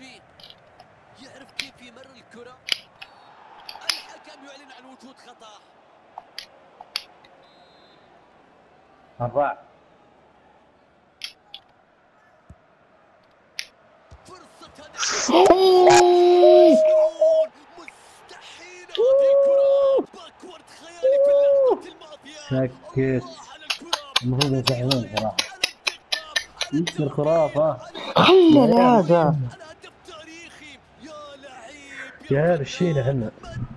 لاعبين، يعرف كيف يمر الكرة. الحكم يعلن عن وجود خطأ. الرع فرصة هدف. مستحيل هذه الكرة. باكورد خيالي في اللقطة الماضية. سكت. الله على الكرة. المفروض ينسحبون صراحة. على الدقة. على ايش الخرافة. خلى هذا الهدف تاريخي. يا لعيب يا يا عيال الشيلة فنان. احنا.